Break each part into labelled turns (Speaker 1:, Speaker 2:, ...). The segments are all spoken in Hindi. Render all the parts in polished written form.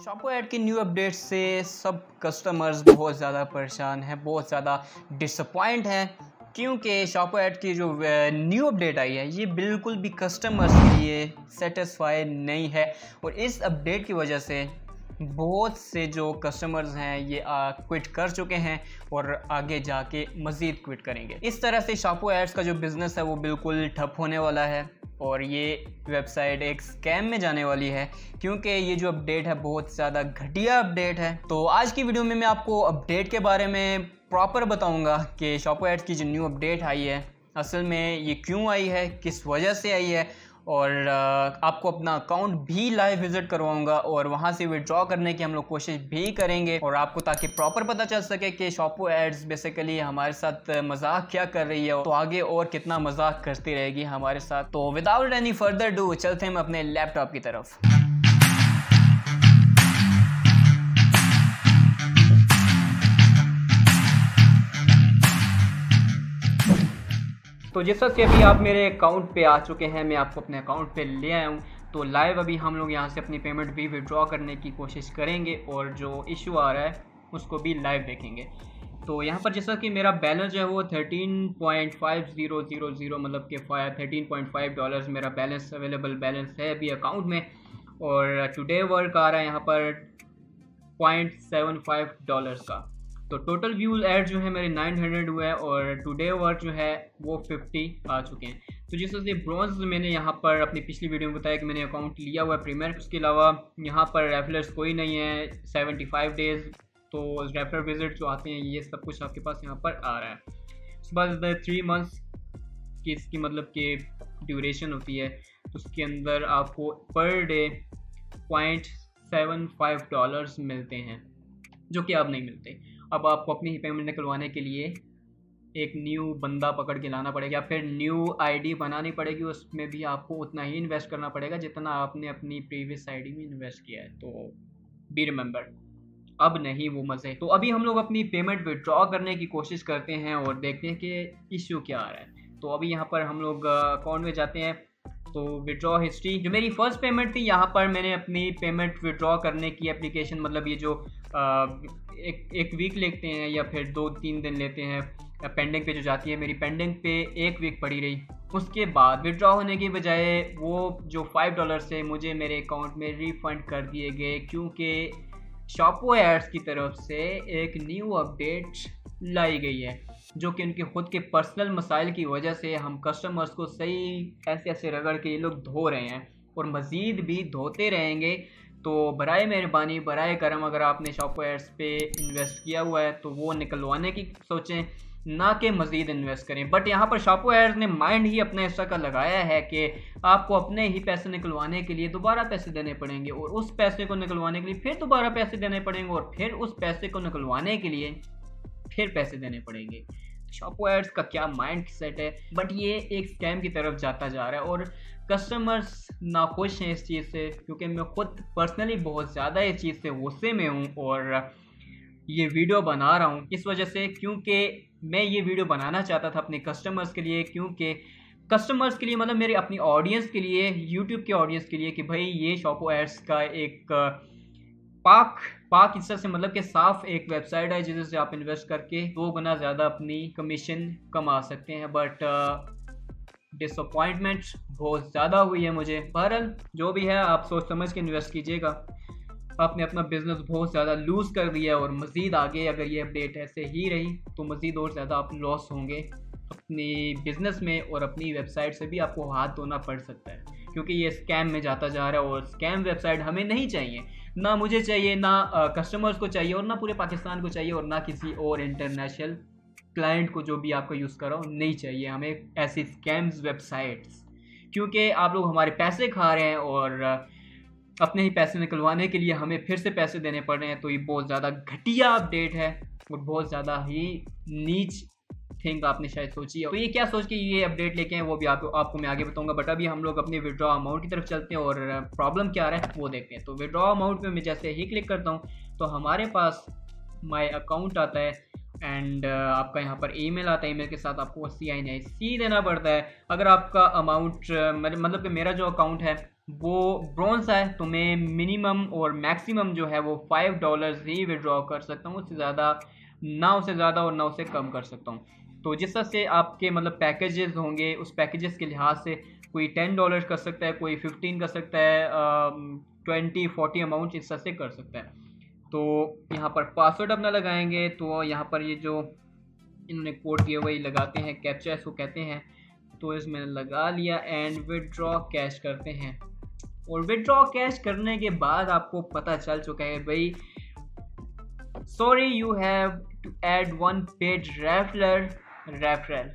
Speaker 1: शॉपो ऐड की न्यू अपडेट से सब कस्टमर्स बहुत ज़्यादा परेशान हैं, बहुत ज़्यादा डिसअपॉइंट हैं, क्योंकि शॉपो ऐड की जो न्यू अपडेट आई है ये बिल्कुल भी कस्टमर्स के लिए सेटिस्फाई नहीं है। और इस अपडेट की वजह से बहुत से जो कस्टमर्स हैं ये क्विट कर चुके हैं और आगे जाके मज़ीद क्विट करेंगे। इस तरह से शॉपो ऐड्स का जो बिज़नेस है वो बिल्कुल ठप होने वाला है और ये वेबसाइट एक स्कैम में जाने वाली है, क्योंकि ये जो अपडेट है बहुत ज़्यादा घटिया अपडेट है। तो आज की वीडियो में मैं आपको अपडेट के बारे में प्रॉपर बताऊंगा कि शॉपो ऐड्स की जो न्यू अपडेट आई है असल में ये क्यों आई है, किस वजह से आई है, और आपको अपना अकाउंट भी लाइव विजिट करवाऊंगा और वहां से विड्रॉ करने की हम लोग कोशिश भी करेंगे, और आपको ताकि प्रॉपर पता चल सके कि शॉपो एड्स बेसिकली हमारे साथ मजाक क्या कर रही है, तो आगे और कितना मजाक करती रहेगी हमारे साथ। तो विदाउट एनी फर्दर डू चलते हैं हम अपने लैपटॉप की तरफ। तो जैसा कि अभी आप मेरे अकाउंट पे आ चुके हैं, मैं आपको अपने अकाउंट पे ले आया हूँ। तो लाइव अभी हम लोग यहाँ से अपनी पेमेंट भी विड्रॉ करने की कोशिश करेंगे और जो इशू आ रहा है उसको भी लाइव देखेंगे। तो यहाँ पर जैसा कि मेरा बैलेंस है वो 13.5000 मतलब कि $13.5 मेरा बैलेंस अवेलेबल बैलेंस है अभी अकाउंट में, और टुडे वर्क आ रहा है यहाँ पर $0.75 का। तो टोटल व्यूज ऐड जो है मेरे 900 हुआ है और टुडे वर्क जो है वो 50 आ चुके हैं। तो जिस तरह से ब्रॉन्ज मैंने यहाँ पर अपनी पिछली वीडियो में बताया कि मैंने अकाउंट लिया हुआ है प्रीमियर, उसके अलावा यहाँ पर रेफरर्स कोई नहीं है, 75 डेज तो रेफरर विजिट जो आते हैं ये सब कुछ आपके पास यहाँ पर आ रहा है। उसके बाद 3 मंथ्स की इसकी मतलब कि ड्यूरेशन होती है, तो उसके अंदर आपको पर डे $0.75 मिलते हैं जो कि अब नहीं मिलते। अब आपको अपनी ही पेमेंट निकलवाने के लिए एक न्यू बंदा पकड़ के लाना पड़ेगा, फिर न्यू आईडी बनानी पड़ेगी, उसमें भी आपको उतना ही इन्वेस्ट करना पड़ेगा जितना आपने अपनी प्रीवियस आईडी में इन्वेस्ट किया है। तो बी रिमेंबर, अब नहीं वो मज़े। तो अभी हम लोग अपनी पेमेंट विड्रॉ करने की कोशिश करते हैं और देखते हैं कि इश्यू क्या आ रहा है। तो अभी यहाँ पर हम लोग अकाउंट में जाते हैं। तो विड्रॉ हिस्ट्री, जो मेरी फर्स्ट पेमेंट थी यहाँ पर मैंने अपनी पेमेंट विड्रॉ करने की एप्लीकेशन, मतलब ये जो एक वीक लेते हैं या फिर 2-3 दिन लेते हैं पेंडिंग पे जो जाती है, मेरी पेंडिंग पे 1 वीक पड़ी रही। उसके बाद विड्रॉ होने की बजाय वो जो $5 थे मुझे मेरे अकाउंट में रिफंड कर दिए गए, क्योंकि शॉपो एड्स की तरफ से एक न्यू अपडेट लाई गई है जो कि उनके खुद के पर्सनल मसाइल की वजह से हम कस्टमर्स को सही ऐसे ऐसे रगड़ के ये लोग धो रहे हैं और मज़ीद भी धोते रहेंगे। तो बराए मेहरबानी बराए करम, अगर आपने शॉपो एड्स पे इन्वेस्ट किया हुआ है तो वो निकलवाने की सोचें, ना कि मज़ीद इन्वेस्ट करें। बट यहाँ पर शॉपो एड्स ने माइंड ही अपने हिस्सा का लगाया है कि आपको अपने ही पैसे निकलवाने के लिए दोबारा पैसे देने पड़ेंगे और उस पैसे को निकलवाने के लिए फिर दोबारा पैसे देने पड़ेंगे और फिर उस पैसे को निकलवाने के लिए फिर पैसे देने पड़ेंगे। शॉपो एड्स का क्या माइंड सेट है, बट ये एक स्कैम की तरफ जाता जा रहा है और कस्टमर्स नाखुश हैं इस चीज़ से, क्योंकि मैं खुद पर्सनली बहुत ज़्यादा इस चीज़ से गुस्से में हूँ और ये वीडियो बना रहा हूँ इस वजह से, क्योंकि मैं ये वीडियो बनाना चाहता था अपने कस्टमर्स के लिए, क्योंकि कस्टमर्स के लिए मतलब मेरे अपनी ऑडियंस के लिए, यूट्यूब के ऑडियंस के लिए, कि भाई ये शॉपो एड्स का एक पाक इस तरह से मतलब कि साफ एक वेबसाइट है जिससे आप इन्वेस्ट करके 2 गुना ज़्यादा अपनी कमीशन कमा सकते हैं। बट डिसअपॉइंटमेंट बहुत ज़्यादा हुई है मुझे। बहरहाल जो भी है आप सोच समझ के इन्वेस्ट कीजिएगा। आपने अपना बिजनेस बहुत ज़्यादा लूज़ कर दिया और मज़ीद आगे अगर ये अपडेट ऐसे ही रही तो मज़ीद और ज़्यादा आप लॉस होंगे अपनी बिज़नेस में और अपनी वेबसाइट से भी आपको हाथ धोना पड़ सकता है, क्योंकि ये स्कैम में जाता जा रहा है और स्कैम वेबसाइट हमें नहीं चाहिए, ना मुझे चाहिए, ना कस्टमर्स को चाहिए और ना पूरे पाकिस्तान को चाहिए और ना किसी और इंटरनेशनल क्लाइंट को जो भी आपका यूज़ कर रहा हो नहीं चाहिए हमें ऐसी स्कैम्स वेबसाइट्स, क्योंकि आप लोग हमारे पैसे खा रहे हैं और अपने ही पैसे निकलवाने के लिए हमें फिर से पैसे देने पड़ रहे हैं। तो ये बहुत ज़्यादा घटिया अपडेट है और बहुत ज़्यादा ही नीच थिंग आपने शायद सोची है। तो ये क्या सोच के ये अपडेट लेके हैं वो भी आपको मैं आगे बताऊंगा। बट अभी हम लोग अपने विड्रॉ अमाउंट की तरफ चलते हैं और प्रॉब्लम क्या आ रहा है वो देखते हैं। तो विड्रॉ अमाउंट में मैं जैसे ही क्लिक करता हूँ तो हमारे पास माई अकाउंट आता है एंड आपका यहाँ पर ईमेल आता है। ईमेल के साथ आपको CINIC देना पड़ता है। अगर आपका अमाउंट मतलब कि मेरा जो अकाउंट है वो ब्रॉन्ज है तो मैं मिनिमम और मैक्सिमम जो है वो $5 ही विड्रॉ कर सकता हूँ, उससे ज़्यादा ना, उससे ज़्यादा और ना उससे कम कर सकता हूँ। तो जिस तरह से आपके मतलब पैकेजेस होंगे, उस पैकेजेस के लिहाज से कोई $10 कर सकता है, कोई 15 कर सकता है, 20-40 अमाउंट इस तरह से कर सकता है। तो यहाँ पर पासवर्ड अपना लगाएंगे, तो यहाँ पर ये जो इन्होंने कोड दिया वही लगाते हैं, कैप्चा इसको कहते हैं। तो इसमें लगा लिया एंड विड्रॉ कैश करते हैं। और विड्रॉ कैश करने के बाद आपको पता चल चुका है भाई, sorry you have to add 1 paid referral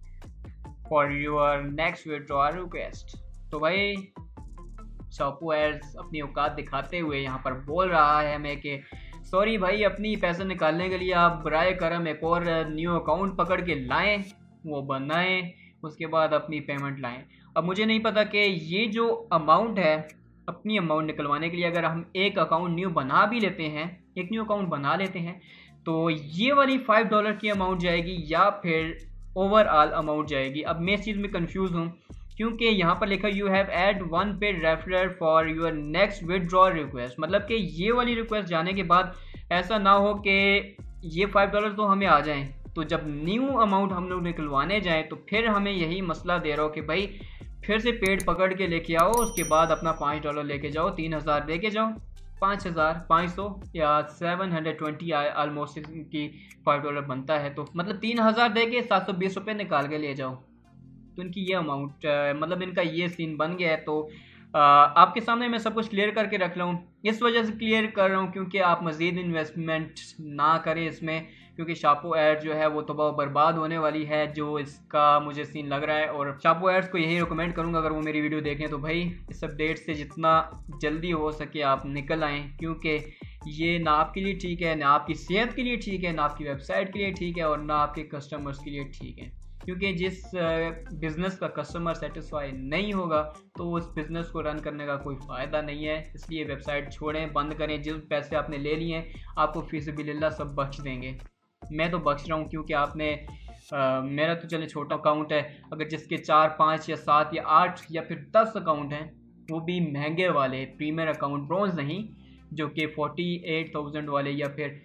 Speaker 1: for your next withdraw request. तो भाई शॉपो एड्स अपनी औकात दिखाते हुए यहाँ पर बोल रहा है हमें कि सॉरी भाई, अपनी पैसे निकालने के लिए आप बराए करम एक और न्यू अकाउंट पकड़ के लाएं, वो बनाएं, उसके बाद अपनी पेमेंट लाएं। अब मुझे नहीं पता कि ये जो अमाउंट है, अपनी अमाउंट निकलवाने के लिए अगर हम एक अकाउंट न्यू बना भी लेते हैं, एक न्यू अकाउंट बना लेते हैं, तो ये वाली $5 की अमाउंट जाएगी या फिर ओवरऑल अमाउंट जाएगी। अब मैं इस चीज़ में कंफ्यूज हूँ, क्योंकि यहाँ पर लिखा you have add 1 paid referral for your next withdraw request, मतलब कि ये वाली रिक्वेस्ट जाने के बाद ऐसा ना हो कि ये $5 तो हमें आ जाएं, तो जब न्यू अमाउंट हम लोग निकलवाने जाएं तो फिर हमें यही मसला दे रहा हो कि भाई फिर से पेड पकड़ के लेके आओ, उसके बाद अपना $5 लेके जाओ, 3000 लेके जाओ, 5500 या 720 ऑलमोस्ट की $5 बनता है, तो मतलब 3000 दे के 720 रुपये निकाल के ले जाओ। तो इनकी ये अमाउंट मतलब इनका ये सीन बन गया है। तो आपके सामने मैं सब कुछ क्लियर करके रख रहा हूँ, इस वजह से क्लियर कर रहा हूँ क्योंकि आप मज़ीद इन्वेस्टमेंट ना करें इसमें, क्योंकि शॉपो एड जो है वो तो बहुत बर्बाद होने वाली है, जो इसका मुझे सीन लग रहा है। और शॉपो एड्स को यही रिकमेंड करूँगा अगर वो मेरी वीडियो देखें तो भाई इस अपडेट से जितना जल्दी हो सके आप निकल आएँ, क्योंकि ये ना आपके लिए ठीक है, ना आपकी सेहत के लिए ठीक है, ना आपकी वेबसाइट के लिए ठीक है, और ना आपके कस्टमर्स के लिए ठीक है। क्योंकि जिस बिज़नेस का कस्टमर सेटिस्फाई नहीं होगा तो उस बिज़नेस को रन करने का कोई फ़ायदा नहीं है। इसलिए वेबसाइट छोड़ें, बंद करें, जो पैसे आपने ले लिए हैं आपको फ़ीज़िबिलिल्लाह सब बख्श देंगे। मैं तो बख्श रहा हूँ क्योंकि आपने मेरा तो चले छोटा अकाउंट है, अगर जिसके 4, 5 या 7 या 8 या फिर 10 अकाउंट हैं, वो भी महंगे वाले प्रीमियर अकाउंट, ब्रॉन्ज नहीं, जो कि 48,000 वाले या फिर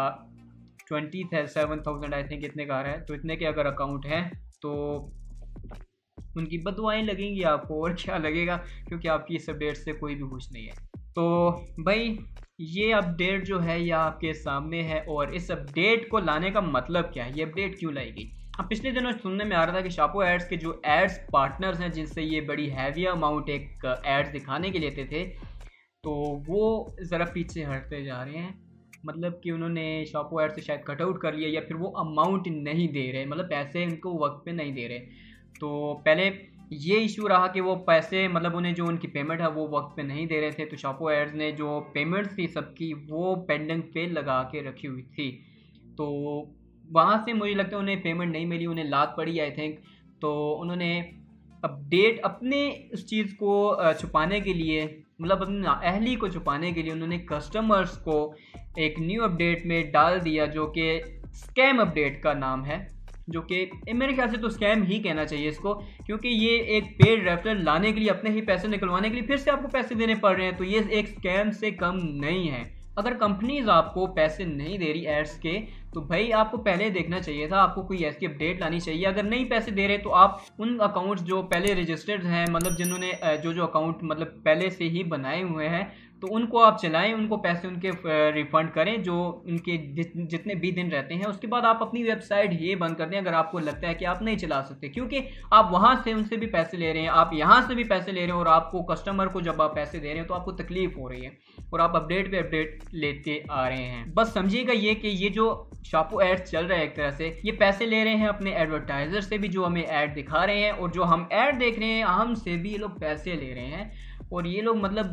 Speaker 1: 27,000 आई थिंक इतने का आ रहा है, तो इतने के अगर अकाउंट हैं तो उनकी बददुआएं लगेंगी आपको, और क्या लगेगा, क्योंकि आपकी इस अपडेट से कोई भी खुश नहीं है। तो भाई ये अपडेट जो है ये आपके सामने है, और इस अपडेट को लाने का मतलब क्या है, ये अपडेट क्यों लाई गई। अब पिछले दिनों सुनने में आ रहा था कि शॉपो एड्स के जो एड्स पार्टनर्स हैं जिनसे ये बड़ी हैवी अमाउंट एक एड्स दिखाने के लेते थे, तो वो ज़रा पीछे हटते जा रहे हैं, मतलब कि उन्होंने शॉपो एड से शायद कट आउट कर लिया, या फिर वो अमाउंट नहीं दे रहे, मतलब पैसे उनको वक्त पे नहीं दे रहे। तो पहले ये इशू रहा कि वो पैसे मतलब उन्हें जो उनकी पेमेंट है वो वक्त पे नहीं दे रहे थे, तो शॉपो एड्स ने जो पेमेंट्स थी सबकी वो पेंडिंग पे लगा के रखी हुई थी, तो वहाँ से मुझे लगता है उन्हें पेमेंट नहीं मिली, उन्हें लात पड़ी आई थिंक। तो उन्होंने अपडेट अपने उस चीज़ को छुपाने के लिए, मतलब अपनी अहली को छुपाने के लिए उन्होंने कस्टमर्स को एक न्यू अपडेट में डाल दिया जो कि स्कैम अपडेट का नाम है, जो कि मेरे ख्याल से तो स्कैम ही कहना चाहिए इसको, क्योंकि ये एक पेड रेफरल लाने के लिए, अपने ही पैसे निकलवाने के लिए फिर से आपको पैसे देने पड़ रहे हैं, तो ये एक स्कैम से कम नहीं है। अगर कंपनीज आपको पैसे नहीं दे रही एड्स के, तो भाई आपको पहले देखना चाहिए था, आपको कोई ऐसी अपडेट लानी चाहिए। अगर नहीं पैसे दे रहे तो आप उन अकाउंट्स जो पहले रजिस्टर्ड हैं, मतलब जिन्होंने जो अकाउंट मतलब पहले से ही बनाए हुए हैं, तो उनको आप चलाएं, उनको पैसे उनके रिफंड करें जो उनके जितने भी दिन रहते हैं। उसके बाद आप अपनी वेबसाइट ये बंद कर दें अगर आपको लगता है कि आप नहीं चला सकते, क्योंकि आप वहाँ से उनसे भी पैसे ले रहे हैं, आप यहाँ से भी पैसे ले रहे हैं, और आपको कस्टमर को जब आप पैसे दे रहे हैं तो आपको तकलीफ हो रही है, और आप अपडेट पे अपडेट लेते आ रहे हैं। बस समझिएगा ये कि ये जो शॉपो एड्स चल रहा है एक तरह से ये पैसे ले रहे हैं अपने एडवर्टाइजर से भी जो हमें ऐड दिखा रहे हैं, और जो हम ऐड देख रहे हैं हमसे भी ये लोग पैसे ले रहे हैं। और ये लोग मतलब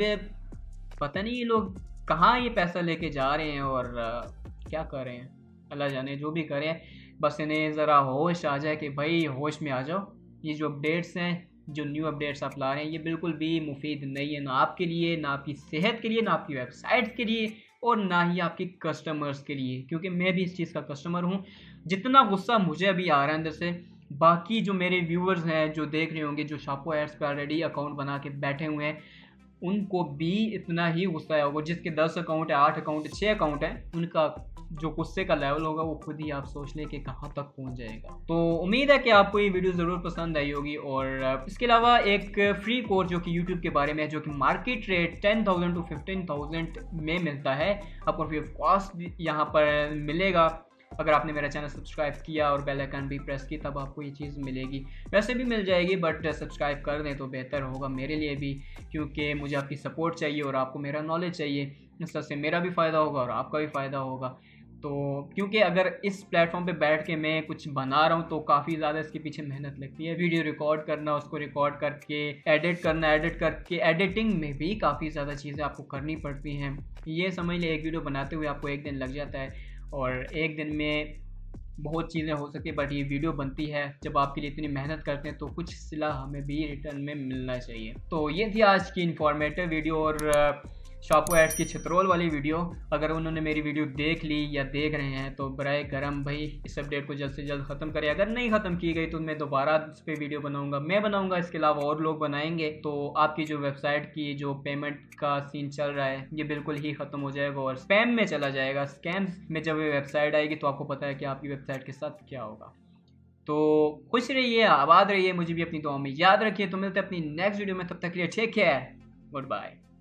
Speaker 1: पता नहीं ये लोग कहाँ ये पैसा लेके जा रहे हैं और क्या कर रहे हैं, अल्लाह जाने। जो भी करें बस इन्हें ज़रा होश आ जाए कि भाई होश में आ जाओ। ये जो अपडेट्स हैं, जो न्यू अपडेट्स आप ला रहे हैं, ये बिल्कुल भी मुफीद नहीं है, ना आपके लिए, ना आपकी सेहत के लिए, ना आपकी वेबसाइट के लिए, और ना ही आपके कस्टमर्स के लिए, क्योंकि मैं भी इस चीज़ का कस्टमर हूँ। जितना गुस्सा मुझे अभी आ रहा है अंदर से, बाकी जो मेरे व्यूअर्स हैं जो देख रहे होंगे, जो शापो एड्स पे ऑलरेडी अकाउंट बना के बैठे हुए हैं, उनको भी इतना ही गुस्सा आया होगा। जिसके 10 अकाउंट है, 8 अकाउंट है, 6 अकाउंट है, उनका जो गुस्से का लेवल होगा वो खुद ही आप सोच लें कि कहाँ तक पहुँच जाएगा। तो उम्मीद है कि आपको ये वीडियो ज़रूर पसंद आई होगी। और इसके अलावा एक फ्री कोर्स जो कि यूट्यूब के बारे में है, जो कि मार्केट रेट 10,000 to 15,000 में मिलता है, आपको फ्री ऑफ कॉस्ट यहाँ पर मिलेगा। अगर आपने मेरा चैनल सब्सक्राइब किया और बेल आइकन भी प्रेस की, तब आपको ये चीज़ मिलेगी। वैसे भी मिल जाएगी, बट सब्सक्राइब कर दें तो बेहतर होगा मेरे लिए भी, क्योंकि मुझे आपकी सपोर्ट चाहिए और आपको मेरा नॉलेज चाहिए। इस तरह से मेरा भी फ़ायदा होगा और आपका भी फ़ायदा होगा। तो क्योंकि अगर इस प्लेटफॉर्म पे बैठ के मैं कुछ बना रहा हूँ तो काफ़ी ज़्यादा इसके पीछे मेहनत लगती है। वीडियो रिकॉर्ड करना, उसको रिकॉर्ड करके एडिट करना, एडिट करके एडिटिंग में भी काफ़ी ज़्यादा चीज़ें आपको करनी पड़ती हैं। ये समझ ले, एक वीडियो बनाते हुए आपको एक दिन लग जाता है और एक दिन में बहुत चीज़ें हो सकती है, बट ये वीडियो बनती है जब आपके लिए इतनी मेहनत करते हैं तो कुछ सिला हमें भी रिटर्न में मिलना चाहिए। तो ये थी आज की इन्फॉर्मेटिव वीडियो और शापो एड्स की छतरोल वाली वीडियो। अगर उन्होंने मेरी वीडियो देख ली या देख रहे हैं तो बराए करम भाई इस अपडेट को जल्द से जल्द ख़त्म करें। अगर नहीं ख़त्म की गई तो मैं दोबारा इस पर वीडियो बनाऊंगा, मैं बनाऊंगा, इसके अलावा और लोग बनाएंगे। तो आपकी जो वेबसाइट की जो पेमेंट का सीन चल रहा है ये बिल्कुल ही ख़त्म हो जाएगा और स्पैम में चला जाएगा। स्कैम्स में जब ये वेबसाइट आएगी तो आपको पता है कि आपकी वेबसाइट के साथ क्या होगा। तो खुश रहिए, आबाद रहिए, मुझे भी अपनी दुआ में याद रखिए। तो मिलते हैं अपनी नेक्स्ट वीडियो में, तब तक के लिए टेक केयर, गुड बाय।